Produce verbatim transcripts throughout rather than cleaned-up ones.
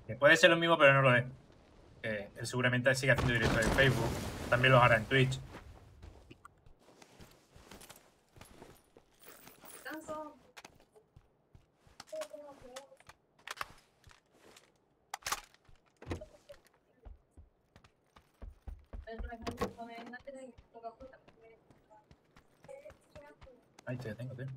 Que puede ser lo mismo, pero no lo es. Eh, él seguramente sigue haciendo directos en Facebook. También los hará en Twitch. Ahí te tengo, tío.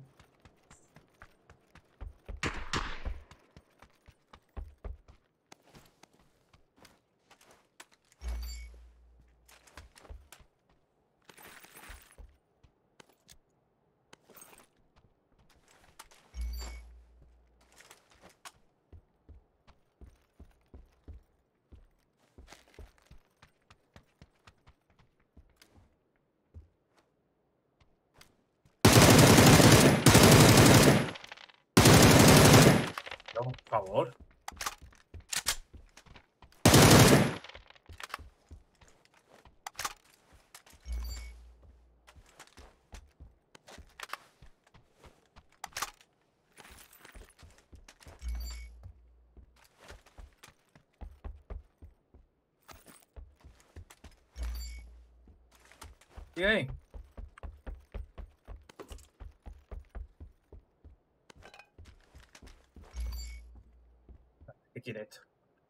Por favor. Sigue ahí. ¿Qué quiere esto?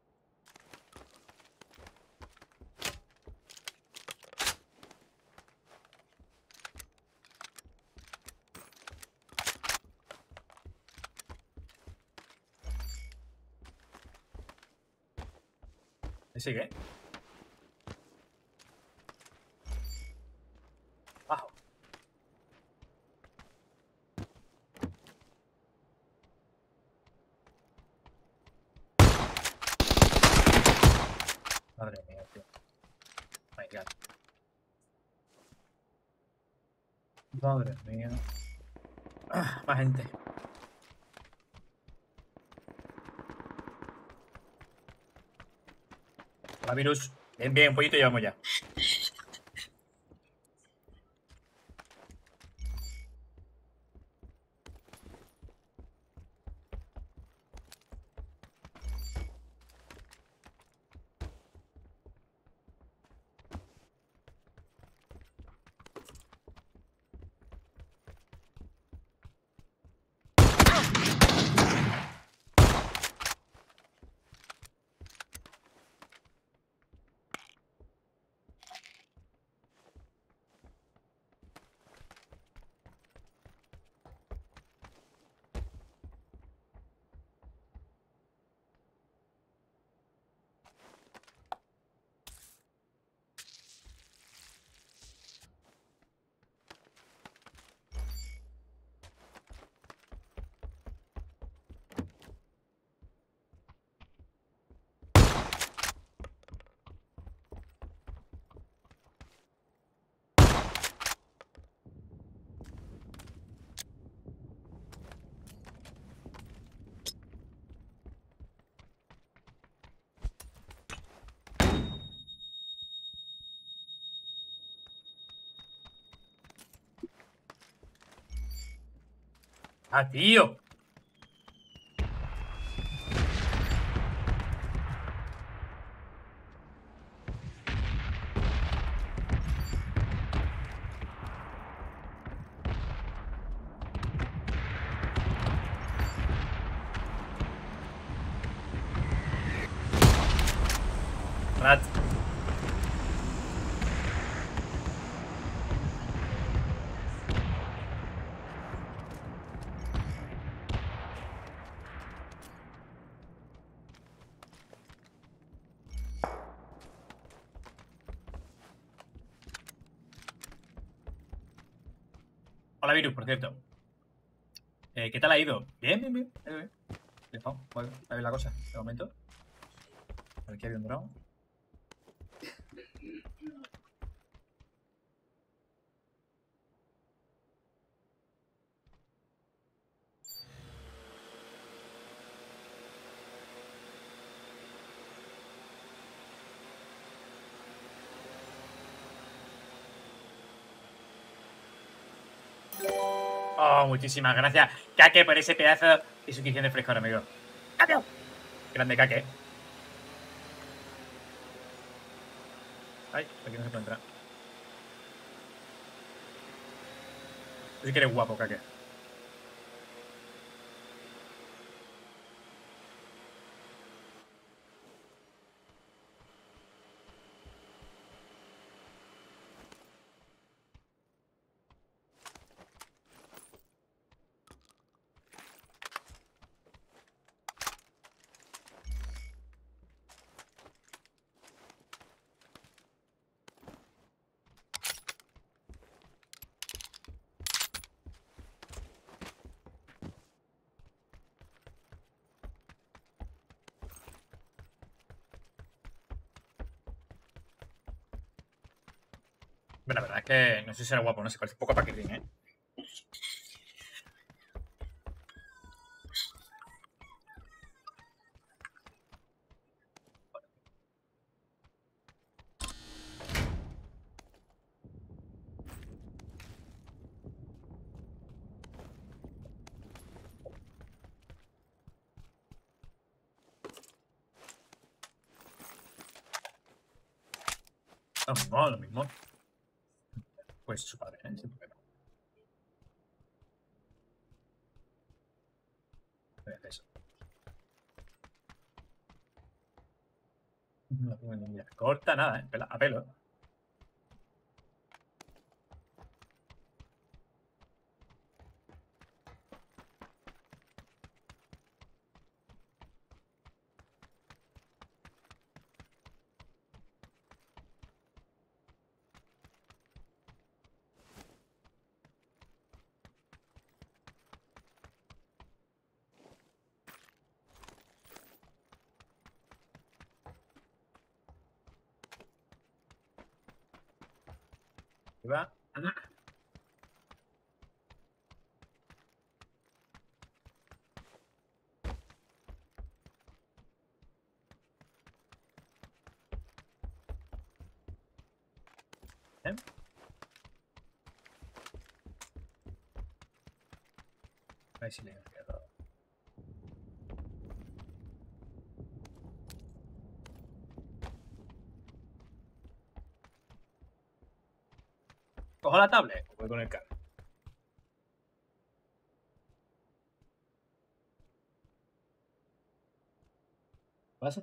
¿Me sigue? Bajo. Madre mía, tío. My God. Madre mía. Ah, más gente. Hola, virus. Bien, bien, un poquito llevamos ya. Ah, tío. Rat. Hola, virus, por cierto. Eh, ¿Qué tal ha ido? Bien, bien, bien. bien, bien. Bien, vamos, vale, a ver la cosa, de momento. A ver, aquí había un drone. Oh, muchísimas gracias, Kake, por ese pedazo de suscripción de frescor, amigo. ¡Cambio! Grande, Kake. Ay, aquí no se puede entrar. Sí que eres guapo, Kake. Bueno, la verdad es que no sé si era guapo, no sé, parece un poco paquetín, ¿eh? Lo mismo, lo mismo. Pues su padre, ¿eh? Sin problema. Voy a hacer eso. No tengo ni idea. Corta nada, ¿eh? Pela- A pelo, ¿eh? Ahí va. ¿Eh? A ver si le he quedado. ¿Cojo la tablet? ¿O voy con el carro? ¿Pasa?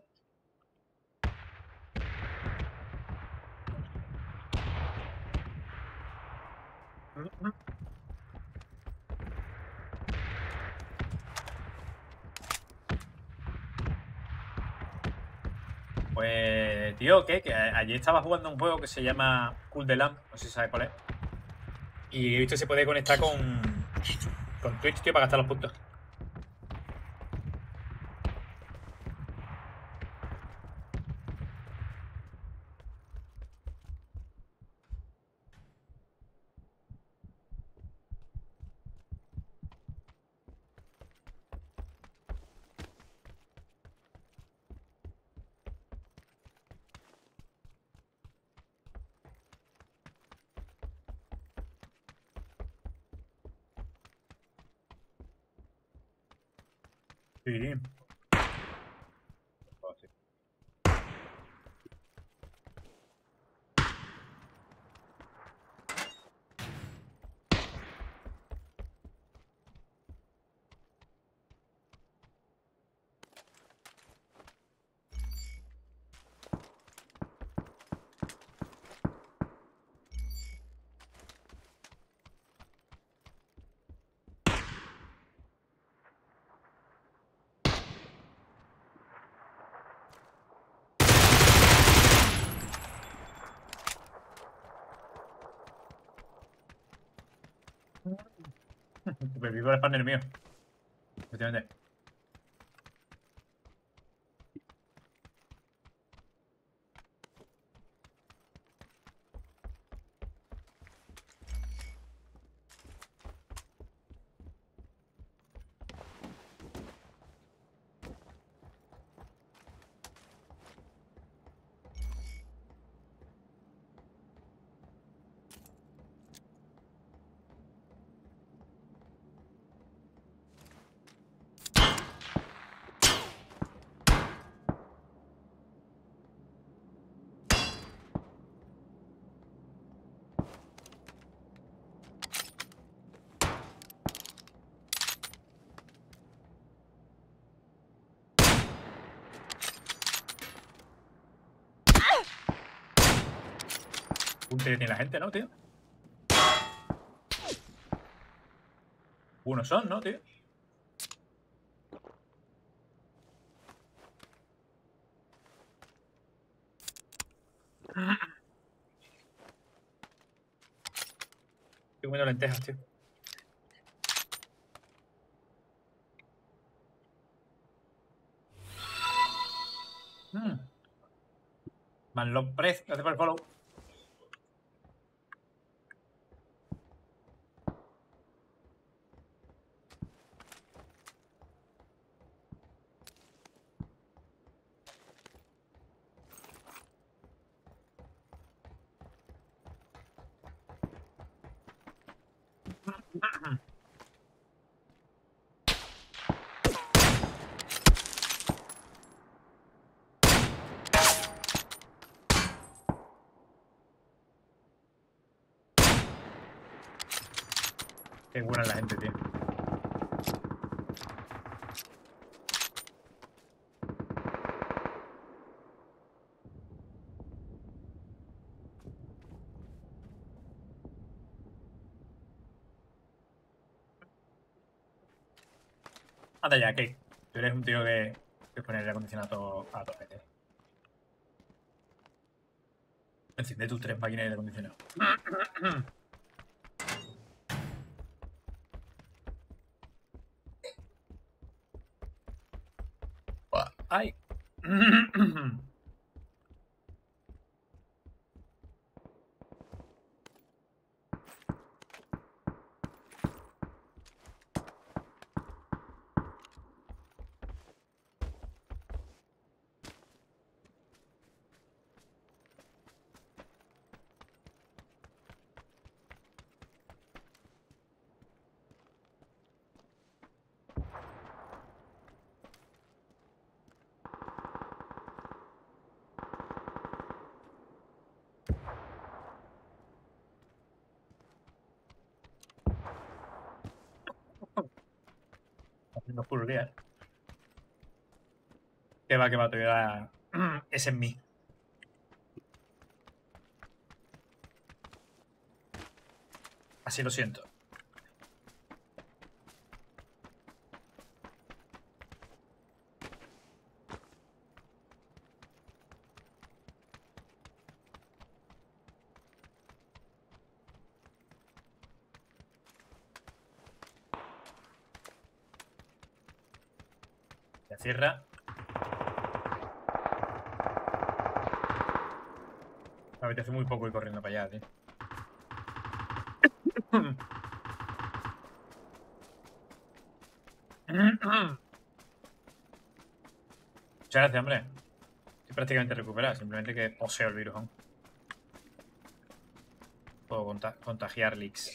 Pues, tío, ¿qué? Que ayer estaba jugando un juego que se llama Cool the Lamp, no sé si sabes cuál es. Y he visto que se puede conectar con, con Twitch, tío, para gastar los puntos. Sí. Me vivo el panel mío. Efectivamente. Punto que tiene la gente, ¿no, tío? Unos son, ¿no, tío? Estoy comiendo lentejas, tío. Mm. Manlove Press, gracias por el follow. Qué buena es la gente, tío. Anda ya, Kate. Tú eres un tío que, que pone el aire acondicionado a tope, tío. Enciende tus tres máquinas de aire acondicionado. ¡Ay! Haciendo full día, ¿eh? Que va, que va, todavía. Ese es mí. Así lo siento. Se cierra. Me apetece muy poco ir corriendo para allá, tío. Muchas gracias, hombre. Estoy prácticamente recuperado, simplemente que poseo el virus aún. Puedo conta contagiar leaks.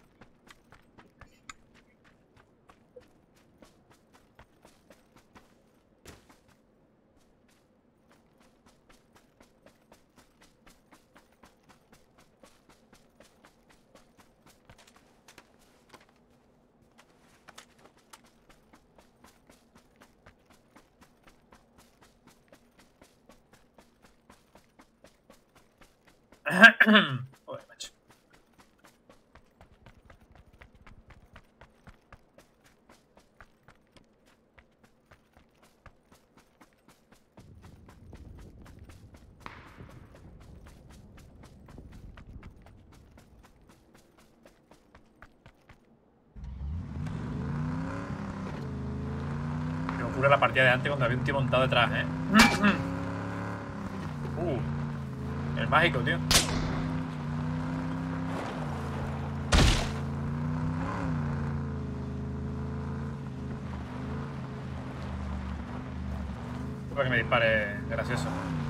Joder, macho. Me ocurre la partida de antes cuando había un tío montado detrás, ¿eh? Uh, el mágico, tío. Para que me dispare, gracioso.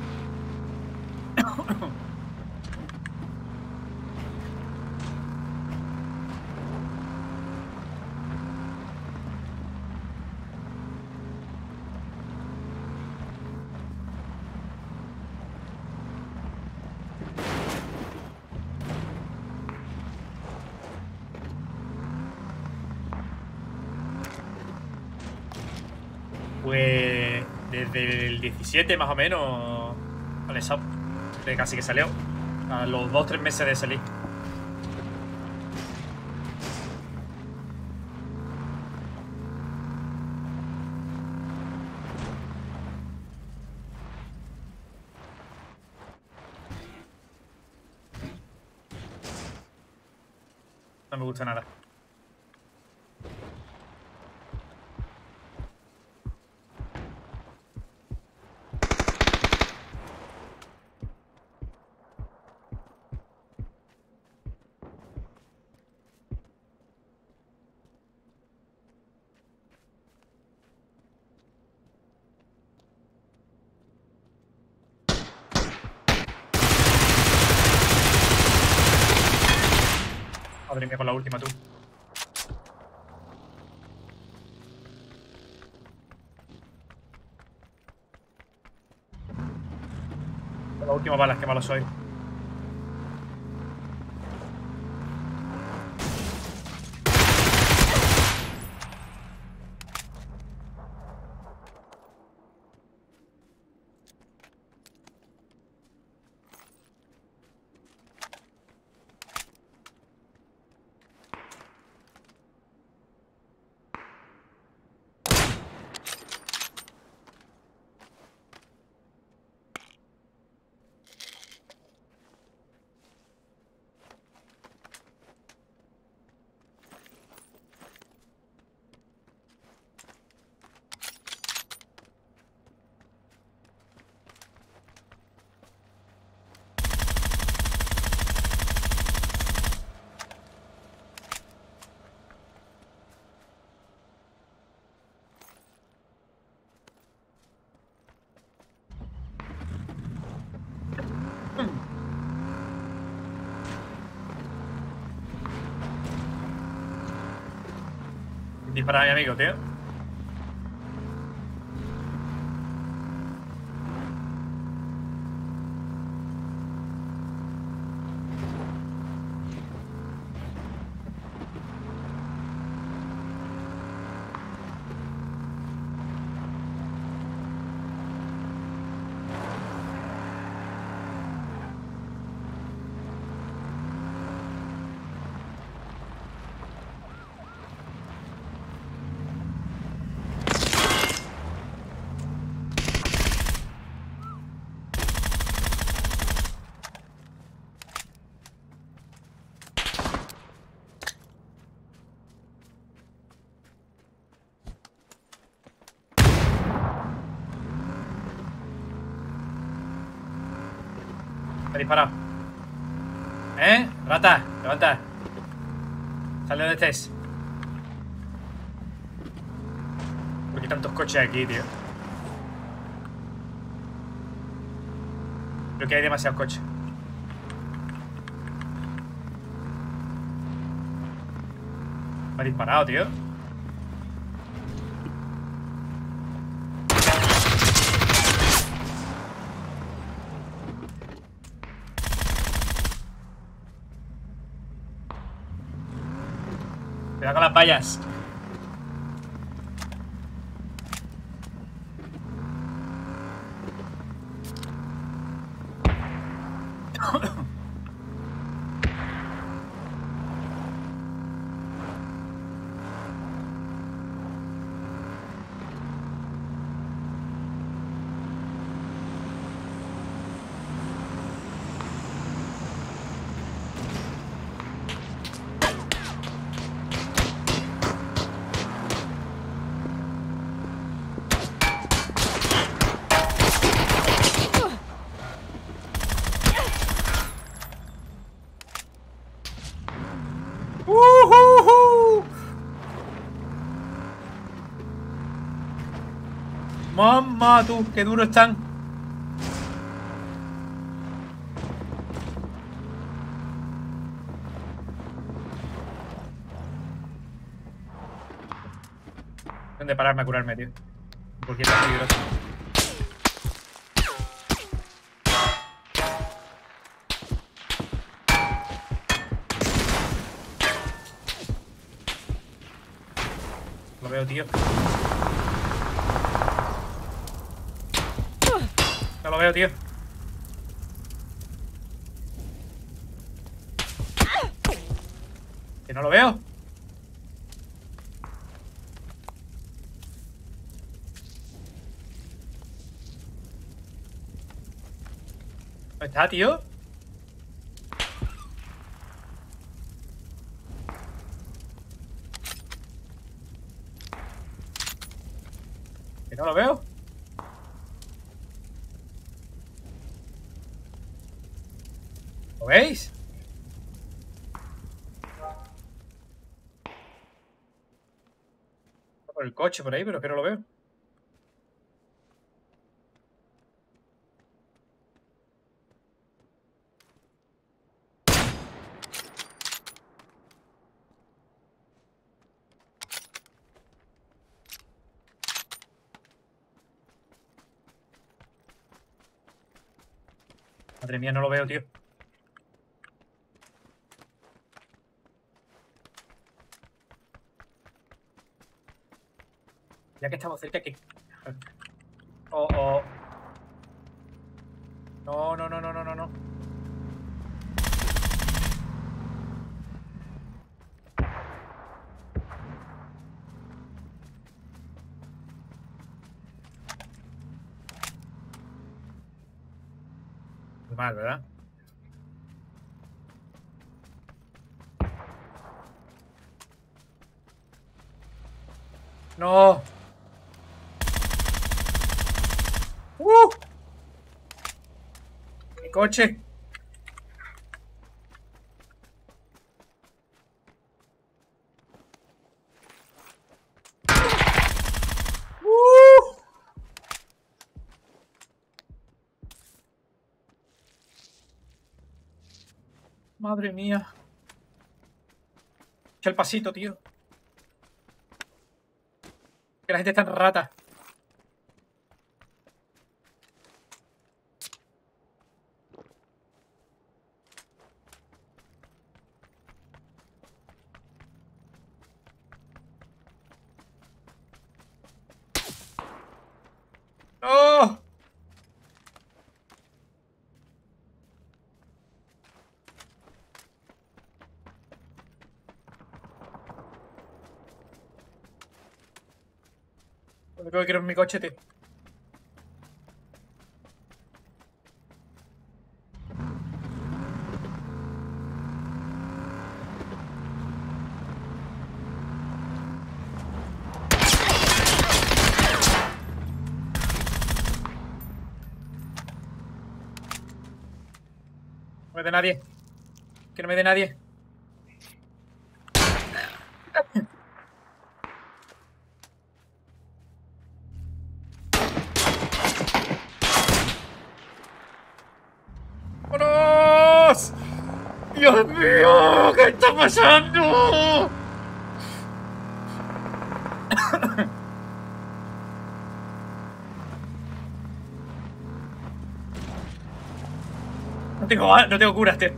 Pues desde el diecisiete más o menos, vale, de casi que salió, A los dos tres meses de salir. No me gusta nada. Madre mía, con la última, tú. Con la última bala, qué malo soy. Dispara a mi amigo, tío. Me ha disparado. ¿Eh? Rata, levanta. Sal de donde estés. ¿Por qué tantos coches aquí, tío? Creo que hay demasiados coches. Me ha disparado, tío. Cuidado con las vallas. ¡Uh-huh-huh! Mamá, tú, qué duros están. ¿Dónde pararme a curarme, tío? Porque es peligroso. Lo veo, tío. No lo veo, tío. Que no lo veo. ¿Dónde está, tío? Que no lo veo. ¿Lo veis? Está por el coche por ahí, pero es que no lo veo. Madre mía, no lo veo, tío. Ya que estamos cerca, que... Oh, oh. No, no, no, no, no, no, no. Muy mal, ¿verdad? No. ¡Uh! Mi coche. ¡Uh! Madre mía. Echa el pasito, tío. Que la gente está en rata. ¡No! Lo único que quiero es mi coche, tío. No me dé nadie. Que no me dé nadie. ¡Vámonos! ¡Dios mío! ¿Qué está pasando? No tengo, no tengo curas, tío.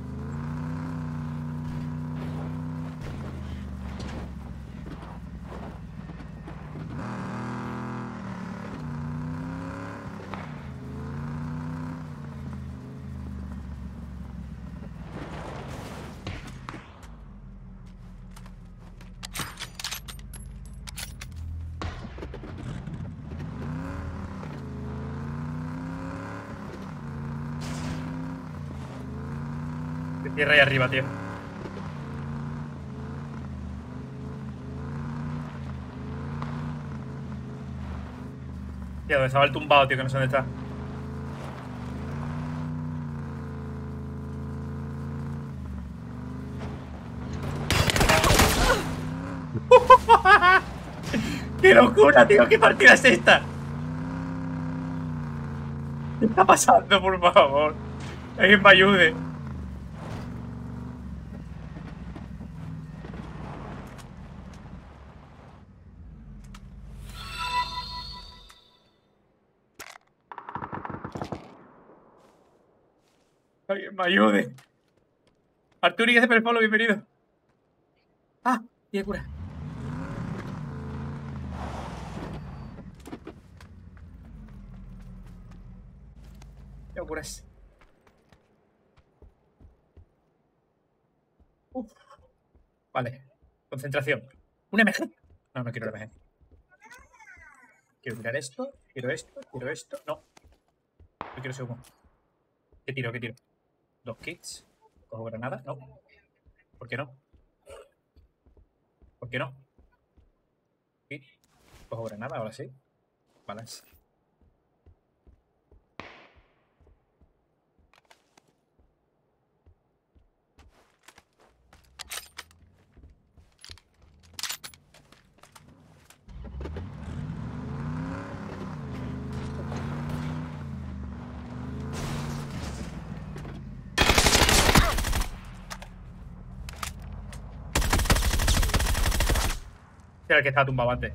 Que cierra ahí arriba, tío. Tío, donde estaba el tumbado, tío, que no sé dónde está. ¡Qué locura, tío! ¿Qué partida es esta? ¿Qué está pasando, por favor? Alguien me ayude. Alguien me ayude. Arturi, gracias por el follow, bienvenido. Ah, tiene cura. Tengo curas. Uf. Vale. Concentración. Un M G. No, no quiero el M G. Quiero tirar esto. Quiero esto. Quiero esto. No. No quiero ese humo. ¿Qué tiro? ¿Qué tiro? Dos kits. ¿Cojo granada? No. ¿Por qué no? ¿Por qué no? Sí. Cojo granada, ahora sí. Balance. Era el que estaba tumbado antes.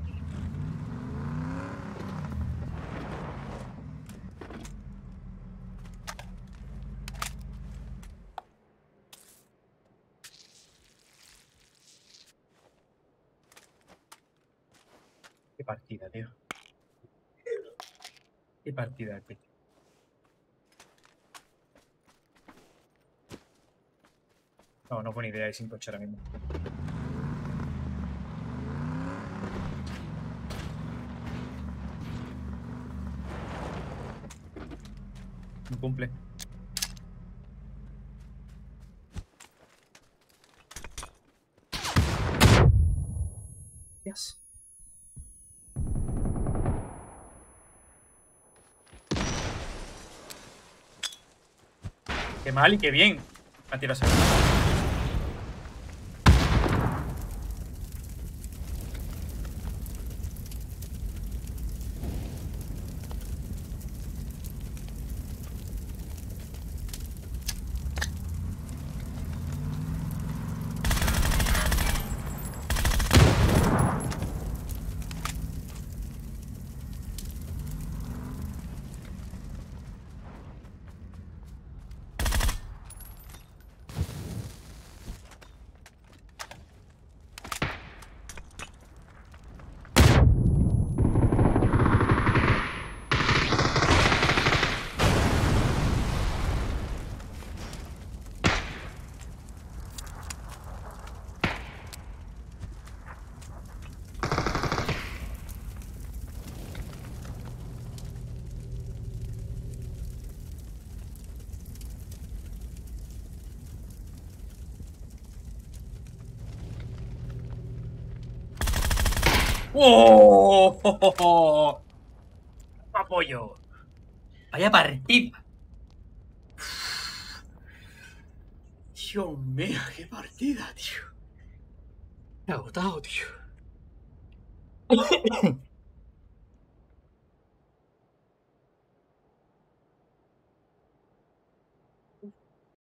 Qué partida, tío. Qué partida, tío. No, no buena idea ir sin coche ahora mismo. Un cumple. Yes. Qué mal y qué bien. Me ha tirado ese. ¡Oh! ¡Apoyo! Vaya partida. Dios mío, qué partida, tío. Me he agotado, tío.